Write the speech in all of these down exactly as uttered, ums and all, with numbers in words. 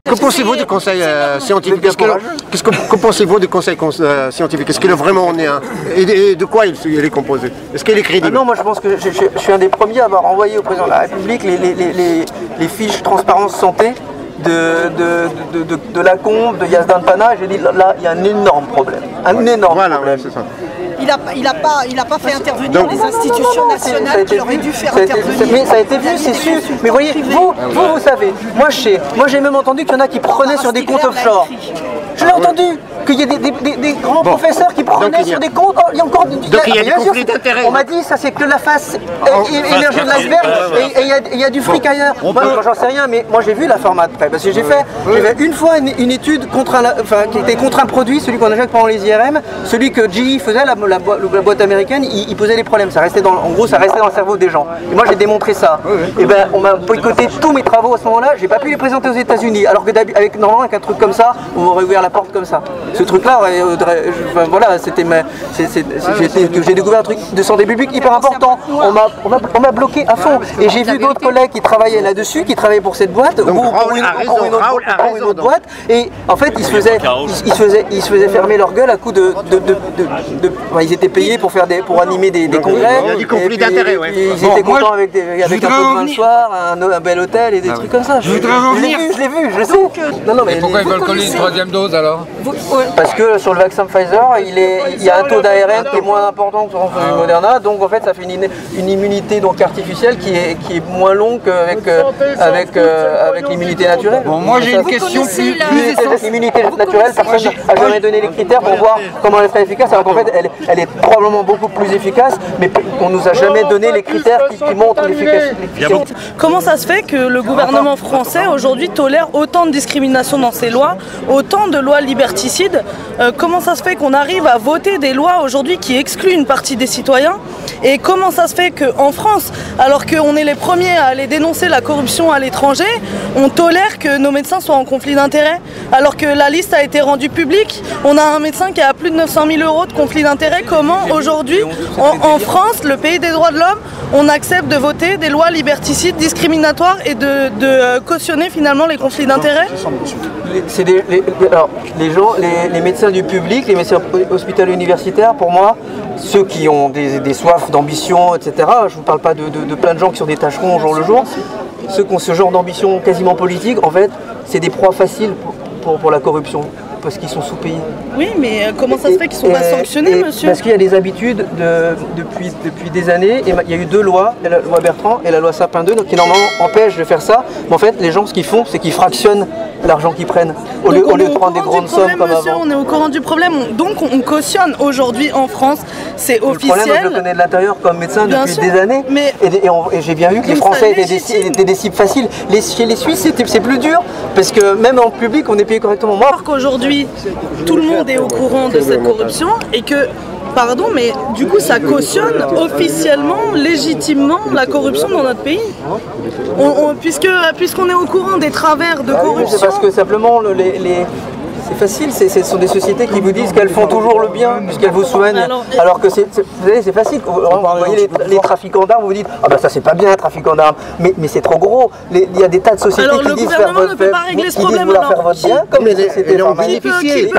Que pensez-vous du conseil euh, scientifique? Qu'est-ce que, qu'est-ce que, que pensez-vous du conseil euh, scientifique? Est-ce qu'il est vraiment on est un, et, et de quoi il, il est composé? Est-ce qu'il est crédible? Ah non, moi je pense que je, je, je suis un des premiers à avoir envoyé au président de la République les, les, les, les, les fiches transparence santé de, de, de, de, de la Combe, de Yazdan Pana. J'ai dit là, il y a un énorme problème. Un énorme voilà, problème. Ouais, c'est ça. Il n'a il a pas, il a pas fait intervenir Donc, les institutions nationales qu'il aurait dû faire intervenir. Mais ça a été vu, c'est sûr. Mais voyez, vous, vous, vous savez, moi je sais, moi j'ai même entendu qu'il y en a qui prenaient sur des comptes offshore. Je l'ai entendu, qu'il y a des, des, des, des grands bon. professeurs qui prenaient sur des comptes. Oh, il y a encore. Donc il y a, il y a des conflits d'intérêts. On m'a dit ça c'est que la face émergée de l'iceberg et il y, y a du fric ailleurs. Moi j'en sais rien, mais moi j'ai vu la format de près. Parce que j'ai fait, j'ai fait une fois une, une étude contre un, enfin, qui était contre un produit, celui qu'on achète pendant les I R M, celui que G E faisait, la, la, la boîte américaine, il, il posait des problèmes. Ça restait dans, en gros, ça restait dans le cerveau des gens. Et moi j'ai démontré ça. Et ben on m'a boycotté tous mes travaux à ce moment-là. J'ai pas pu les présenter aux États-Unis. Alors que avec normalement avec un truc comme ça, on m'aurait ouvert la porte comme ça. Ce truc-là, enfin, voilà, c'était j'ai découvert un truc de santé publique hyper important. On m'a on m'a bloqué à fond. Et j'ai vu d'autres collègues qui travaillaient là-desus, qui travaillaient pour cette boîte, ou pour une, pour une, autre, pour une autre boîte. Et en fait, ils se faisaient, ils, ils se faisaient, ils se faisaient fermer leur gueule à coup de, de, de, de, de enfin, ils étaient payés pour faire des, pour animer des, des congrès. Il y a du conflit d'intérêts, ouais. Ils étaient bon, contents moi, avec, des, avec un peu de vin le soir, un, un bel hôtel et des ah, trucs comme ça. Je, je, je l'ai vu, je l'ai vu, je le sais. Non, non, mais et pourquoi ils veulent coller une troisième dose alors? Parce que sur le vaccin Pfizer, il, est, il y a un taux d'A R N qui est moins important que sur le Moderna, donc en fait ça fait une, une immunité donc artificielle qui est, qui est moins longue qu'avec euh, avec, euh, avec l'immunité naturelle. Bon, moi j'ai une question plus... L'immunité naturelle, personne n'a jamais donné les critères pour voir comment elle serait efficace, alors qu'en fait elle, elle est probablement beaucoup plus efficace, mais on nous a jamais donné les critères qui, qui montrent l'efficacité. Comment ça se fait que le gouvernement français aujourd'hui tolère autant de discrimination dans ses lois, autant de lois liberticides? euh, Comment ça se fait qu'on arrive à voter des lois aujourd'hui qui excluent une partie des citoyens? Et comment ça se fait qu'en France, alors qu'on est les premiers à aller dénoncer la corruption à l'étranger, on tolère que nos médecins soient en conflit d'intérêts? Alors que la liste a été rendue publique, on a un médecin qui a plus de neuf cent mille euros de conflit d'intérêts. Comment aujourd'hui, en, en France, le pays des droits de l'homme, on accepte de voter des lois liberticides, discriminatoires et de, de cautionner finalement les conflits d'intérêts? C'est les, les, alors, les gens, les, les médecins du public, les médecins hospitaliers universitaires, pour moi, ceux qui ont des, des soifs d'ambition, et cetera. Je ne vous parle pas de, de, de plein de gens qui sont des tâcherons au jour le jour. Ceux qui ont ce genre d'ambition quasiment politique, en fait, c'est des proies faciles pour, pour, pour la corruption. Parce qu'ils sont sous-payés. Oui, mais comment ça se fait qu'ils ne sont et, pas sanctionnés, et, monsieur? Parce qu'il y a des habitudes de, depuis, depuis des années. Et il y a eu deux lois, la loi Bertrand et la loi Sapin deux, qui normalement empêchent de faire ça. Mais en fait, les gens, ce qu'ils font, c'est qu'ils fractionnent l'argent qu'ils prennent. Au lieu, au lieu de prendre des grandes sommes comme monsieur, avant. On est au courant du problème. Donc on cautionne aujourd'hui en France, c'est officiel. Le problème, je le connais de l'intérieur comme médecin bien depuis sûr, des années. Mais et, et, et j'ai bien vu que les Français étaient des, étaient des cibles faciles. Les, chez les Suisses, c'est plus dur. Parce que même en public, on est payé correctement. Moi, qu'aujourd'hui, tout le monde est au courant de cette corruption et que, pardon, mais du coup ça cautionne officiellement, légitimement la corruption dans notre pays. On, on, puisque, puisqu'on est au courant des travers de corruption. C'est parce que simplement le, les... les... C'est facile, ce sont des sociétés qui vous disent qu'elles font toujours le bien puisqu'elles vous soignent. Alors, alors que c'est, vous savez, c'est facile. Vous, vous voyez les, les trafiquants d'armes, vous vous dites ah ben ça c'est pas bien un trafiquant d'armes, mais, mais c'est trop gros. Il y a des tas de sociétés alors, qui disent faire votre, faire, qui disent vouloir faire votre bien, comme mais les gens bénéficier.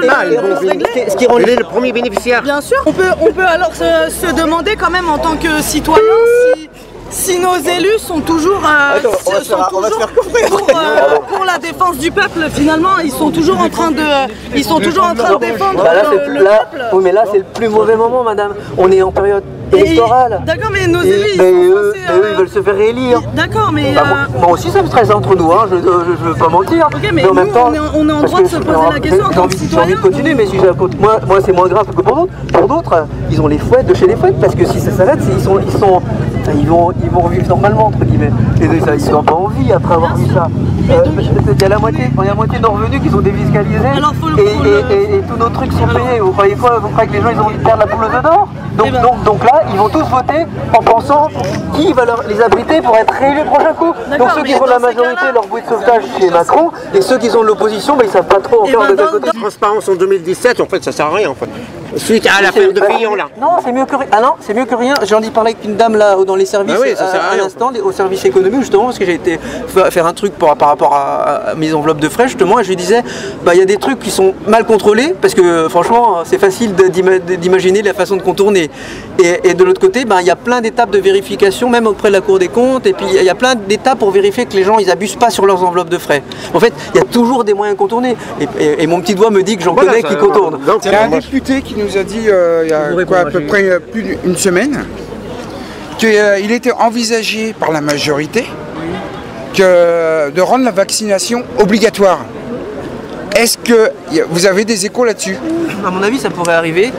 Il est le premier bénéficiaire. Bien sûr. On peut, on peut alors se, se demander quand même en tant que citoyen si. Si nos élus sont toujours, euh, Attends, sont faire, toujours pour, euh, pour la défense du peuple, finalement, ils sont toujours en train de, ils sont toujours en train de défendre bah là, le, le là, peuple. Oui, mais là, c'est le plus mauvais moment, madame. On est en période électorale. D'accord, mais nos élus, et, ils, mais sont eux, censés, euh... eux, ils veulent se faire réélire. D'accord, mais... Bah, euh... moi, moi aussi, ça me stresse entre nous, hein. je ne veux pas mentir. Ok, mais, mais en nous, même temps, on, est, on est en droit de se poser la question en tant que citoyen. J'ai envie de continuer, mais si moi, moi c'est moins grave que pour d'autres. Pour d'autres, ils ont les fouettes de chez les fouettes, parce que si ça s'arrête, ils sont... Ils sont Ils vont, ils vont revivre normalement, entre guillemets. Et ça, ils n'ont pas envie après avoir vu ça. Euh, il y a la moitié, il y a la moitié de nos revenus qui sont défiscalisés. Alors, faut le, et, faut et, le... et, et tous nos trucs sont payés. Vous croyez quoi? Vous croyez que les gens ils ont envie de perdre la poule aux œufs d'or? donc, eh ben. donc, donc là, ils vont tous voter en pensant qui va leur, les abriter pour être réélus le prochain coup. Donc ceux qui ont la majorité, leur bouée de sauvetage, c'est Macron. Et ceux qui sont de l'opposition, ben, ils ne savent pas trop encore ben, de quel côté. Transparence en deux mille dix-sept, en fait, ça sert à rien en fait. Suite à l'affaire de Fillon là. Non, c'est mieux que rien. Ah non, c'est mieux que rien. J'en ai parlé avec une dame là dans les services bah oui, ça sert à, à, à l'instant, au service économique justement, parce que j'ai été faire un truc par, par rapport à, à mes enveloppes de frais justement, et je lui disais, bah il y a des trucs qui sont mal contrôlés, parce que franchement c'est facile d'imaginer la façon de contourner. Et, et de l'autre côté, bah, il y a plein d'étapes de vérification, même auprès de la Cour des comptes, et puis il y a plein d'étapes pour vérifier que les gens ils abusent pas sur leurs enveloppes de frais. En fait, il y a toujours des moyens de contourner. Et, et, et mon petit doigt me dit que j'en voilà, connais qui contournent. Il y a un député qui nous a dit euh, il y a quoi, à peu près euh, plus d'une semaine qu'il euh, était envisagé par la majorité que, de rendre la vaccination obligatoire. Est-ce que vous avez des échos là-dessus? À mon avis, ça pourrait arriver.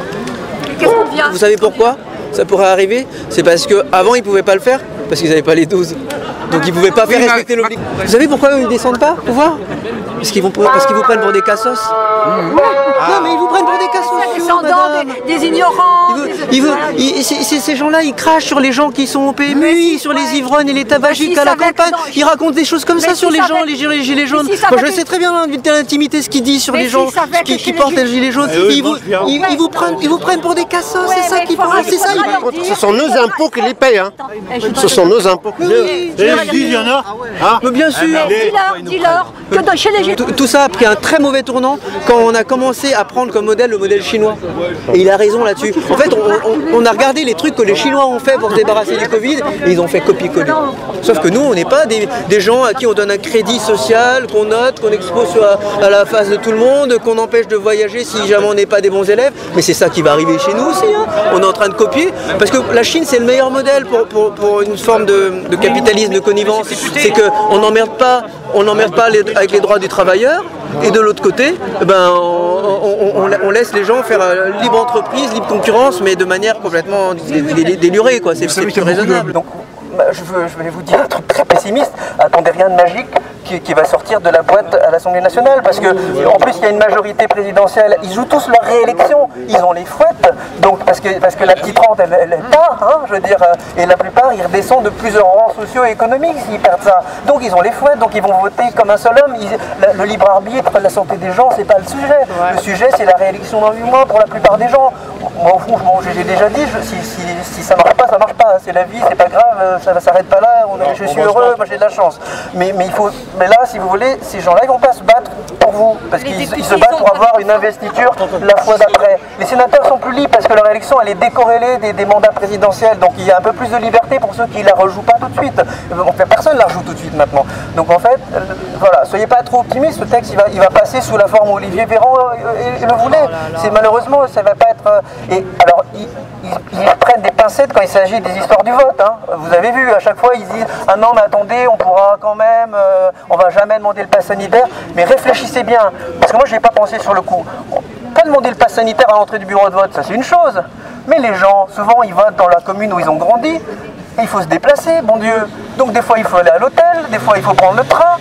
vient. Vous savez pourquoi ça pourrait arriver? C'est parce qu'avant, ils ne pouvaient pas le faire, parce qu'ils n'avaient pas les doses. Donc ils ne pouvaient pas faire respecter l'obligation. Vous savez pourquoi ils ne descendent pas pour voir? Parce qu'ils vont parce qu'ils vous prennent pour des cassos. Mmh. Non mais ils vous prennent pour des cassos. Descendants, des, des ignorants. Il veut, il veut, il, ces gens-là, ils crachent sur les gens qui sont au P M U, sur les ivrognes et les tabagiques à la campagne. Ils racontent des choses comme ça sur les gens, les gilets jaunes. Moi je sais très bien l'intimité ce qu'ils disent sur les gens qui, qui portent les gilets jaunes. Ils vous, ils, ils vous prennent, ils vous prennent pour des cassos. C'est ça qu'ils font. C'est ça. Ce sont nos impôts qui les payent. Hein. Ce sont nos impôts. Il y en a. Mais bien sûr. Dis-leur, dis-leur que chez les Tout, tout ça a pris un très mauvais tournant quand on a commencé à prendre comme modèle le modèle chinois. Et il a raison là-dessus. En fait, on, on, on a regardé les trucs que les Chinois ont fait pour se débarrasser du Covid et ils ont fait copier-coller. Sauf que nous, on n'est pas des, des gens à qui on donne un crédit social, qu'on note, qu'on expose à, à la face de tout le monde, qu'on empêche de voyager si jamais on n'est pas des bons élèves. Mais c'est ça qui va arriver chez nous aussi. Hein. On est en train de copier. Parce que la Chine, c'est le meilleur modèle pour, pour, pour une forme de, de capitalisme, de connivence. C'est qu'on n'emmerde pas, on n'emmerde pas les, avec les droits du travailleur. Et de l'autre côté, ben, on, on, on, on laisse les gens faire libre entreprise, libre concurrence, mais de manière complètement délurée, quoi. C'est plus raisonnable. Donc, bah, je, veux, je vais vous dire un truc très pessimiste. Attendez rien de magique qui, qui va sortir de la boîte à l'Assemblée nationale, parce que en plus il y a une majorité présidentielle. Ils jouent tous leur réélection. Ils ont les fouettes. Donc parce que parce que la petite rente, elle, elle, elle part, hein, je veux dire. Et la plupart, ils redescendent de plusieurs rangs sociaux et économiques s'ils perdent ça. Donc ils ont les fouettes. Donc ils vont voter comme un seul homme. Ils, le, le libre arbitre, la santé des gens, c'est pas le sujet. Le sujet, c'est la réélection dans huit mois pour la plupart des gens. Moi, au fond, bon, j'ai déjà dit, je, si, si, si ça marche pas, ça marche pas. C'est la vie, c'est pas grave, ça ne s'arrête pas là. On est, je suis heureux, moi j'ai de la chance. Mais, mais, il faut, mais là, si vous voulez, ces gens-là, ils vont pas se battre pour vous. Parce qu'ils ils se battent pour avoir une investiture la fois d'après. Les sénateurs sont plus libres parce que leur élection, elle est décorrélée des, des mandats présidentiels. Donc il y a un peu plus de liberté pour ceux qui la rejouent pas tout de suite. En fait, personne ne la rejoue tout de suite maintenant. Donc en fait, euh, voilà, soyez pas trop optimistes. Ce texte, il va, il va passer sous la forme où Olivier Véran euh, le voulait. C'est malheureusement, ça va pas être. Euh, et alors, ils, ils, ils prennent des pincettes quand il s'agit des histoires du vote. Hein. Vous avez vu, à chaque fois, ils disent ah non, mais attendez, on pourra quand même, euh, on va jamais demander le pass sanitaire. Mais réfléchissez bien, parce que moi, je n'ai pas pensé sur le coup. Pas demander le pass sanitaire à l'entrée du bureau de vote, ça c'est une chose. Mais les gens, souvent, ils votent dans la commune où ils ont grandi. Et il faut se déplacer, bon Dieu. Donc des fois il faut aller à l'hôtel, des fois il faut prendre le train.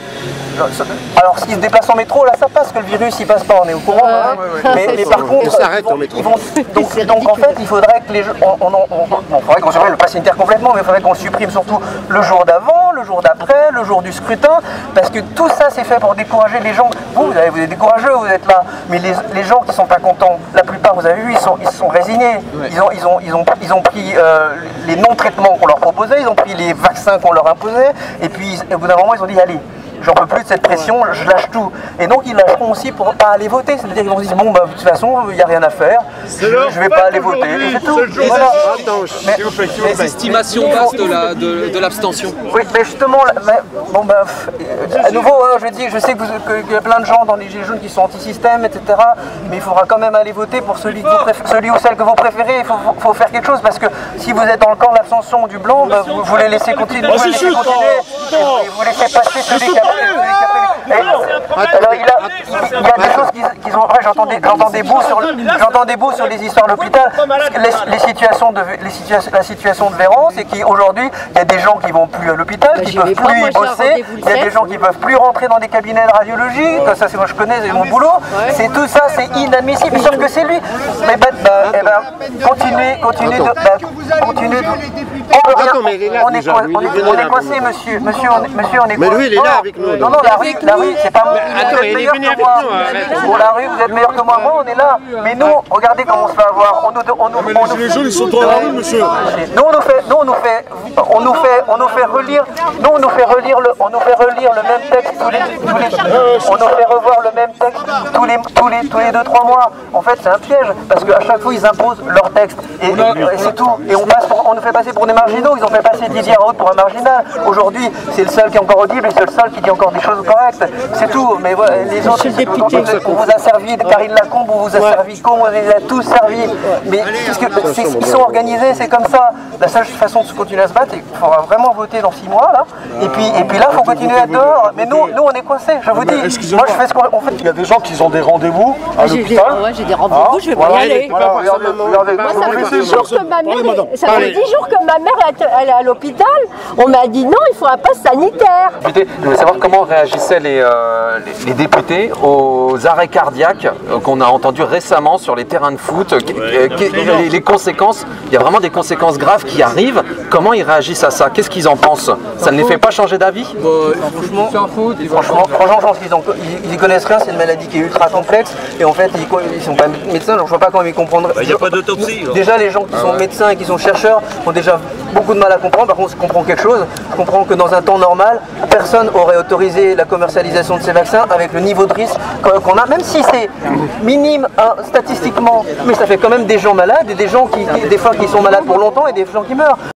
Alors s'ils se déplacent en métro, là ça passe, que le virus il passe pas, on est au courant. Hein. Mais, mais par contre, ils s'arrêtent en métro. Ils vont, donc, donc en fait il faudrait que les gens, on, on, on, bon, faudrait qu'on supprime le pass sanitaire complètement, mais il faudrait qu'on supprime surtout le jour d'avant, le jour d'après, le jour du scrutin, parce que tout ça c'est fait pour décourager les gens. Vous, vous, avez, vous êtes décourageux, vous êtes là, mais les, les gens qui sont pas contents, la plupart vous avez vu, ils sont, ils sont résignés. Ils ont, ils ont, ils ont, ils ont pris euh, les non-traitements qu'on leur proposait, ils ont pris les vaccins qu'on leur imposait, et puis au bout d'un moment ils ont dit allez, j'en peux plus de cette pression, je lâche tout. Et donc ils lâcheront aussi pour pas aller voter, c'est-à-dire qu'ils vont se dire bon bah de toute façon il n'y a rien à faire, je, je vais pas aller voter, et c'est tout. Et voilà. Mais, mais, les estimations basses de la de, de l'abstention. Oui, mais justement, mais, bon bah à nouveau, hein, je dis, je sais qu'il y a plein de gens dans les gilets jaunes qui sont anti-système, et cetera. Mais il faudra quand même aller voter pour celui, que vous préférez, celui ou celle que vous préférez. Il faut, faut faire quelque chose parce que si vous êtes dans le camp de l'abstention ou du blanc, bah, vous, vous les laissez continuer, vous les laissez continuer, et vous laissez passer celui qui a alors il, a, il y a des choses qui, qui sont vraies, j'entends des, des bouts sur j'entends des bouts sur les histoires de l'hôpital. Les, les situations de les situations, la situation de Véran, c'est qu'aujourd'hui il y a des gens qui vont plus à l'hôpital, qui peuvent plus y bosser, il y a des gens qui peuvent plus rentrer dans des cabinets de radiologie, ça c'est moi je connais, c'est mon boulot, c'est tout ça, c'est inadmissible, sauf que c'est lui. Mais bah, bah, eh ben, continuez, continuez de, bah, continuez de, on, on, on, est, on est coincé, monsieur, monsieur, on est, monsieur, on est mais lui il est là avec nous. Non, non, la rue, la rue, c'est pas moi. attends, Vous êtes il est meilleur venu que avec moi. nous, hein. Pour la rue, vous êtes meilleur que moi. Moi, on est là. Mais nous, regardez comment on se fait avoir. On nous, on nous, Mais on les nous gilets fait- jaunes, ils sont dans la rue, monsieur. Nous, on nous fait, nous, on nous fait, on nous fait, on nous fait relire, nous, on nous fait relire le, on nous fait relire le même texte tous les, tous les, on nous fait revoir le même texte tous les, tous les, tous les deux, trois mois. En fait, c'est un piège parce qu'à chaque fois, ils imposent leur texte et, et- et c'est tout. Et on passe, pour- on nous fait passer pour des marginaux. Ils ont fait passer Didier Raoult pour un marginal. Aujourd'hui, c'est le seul qui est encore audible et c'est le seul qui dit encore des choses correctes. C'est tout. Mais voilà, les autres, on vous a servi, Karine Lacombe, on vous a servi, con, on les a tous servis. Mais qu'est-ce que, c'est- ils sont organisés, c'est comme ça. La seule façon de se continuer à se battre, il faudra vraiment voter dans six mois là. Et puis, et puis là, il faut continuer à être dehors. Mais nous, nous, on est coincés. Je vous dis. Moi, je fais ce qu'on fait. Il y a des gens qui ont des rendez-vous à J'ai des, l'hôpital. ouais, j'ai des rendez-vous, je vais pas y aller. Voilà, regardez, regardez. Moi, ça fait Regardez, dix jours que ma mère, Parlez, madame. ça fait Parlez. dix jours que ma mère est elle est à l'hôpital. On m'a dit non, il faut un pass sanitaire. Député, je voulais savoir comment réagissaient les, euh, les, les députés aux arrêts cardiaques euh, qu'on a entendus récemment sur les terrains de foot. Euh, que- les, les conséquences, il y a vraiment des conséquences graves qui arrivent. Comment ils réagissent à ça? Qu'est-ce qu'ils en pensent? Ça ne les fait pas changer d'avis? Franchement, Ils s'en foutent, ils vont franchement, franchement, je pense qu'ils ont- ils, ils connaissent rien. C'est une maladie qui est ultra complexe. Et en fait, ils, ils sont pas médecins. Donc je vois pas comment ils comprennent. Il n'y a pas d'autopsie. Déjà, les gens qui sont médecins et qui sont chercheurs ont déjà beaucoup de mal à comprendre. Par contre, je comprends quelque chose. Je comprends que dans un temps normal, personne aurait autorisé la commercialisation de ces vaccins avec le niveau de risque qu'on a, même si c'est minime hein, statistiquement. Mais ça fait quand même des gens malades et des gens qui, qui- des fois qui sont malades pour longtemps et des gens qui meurent.